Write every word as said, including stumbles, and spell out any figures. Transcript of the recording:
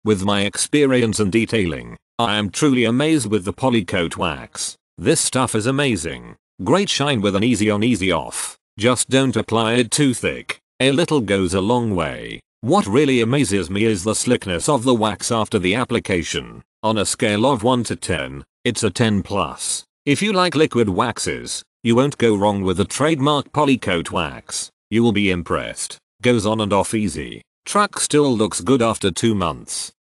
With my experience and detailing, I am truly amazed with the Poli-Coat wax. This stuff is amazing. Great shine with an easy on easy off. Just don't apply it too thick. A little goes a long way. What really amazes me is the slickness of the wax after the application. On a scale of one to ten, it's a ten plus. If you like liquid waxes, you won't go wrong with the trademark Poli-Coat wax. You will be impressed. Goes on and off easy. Truck still looks good after two months.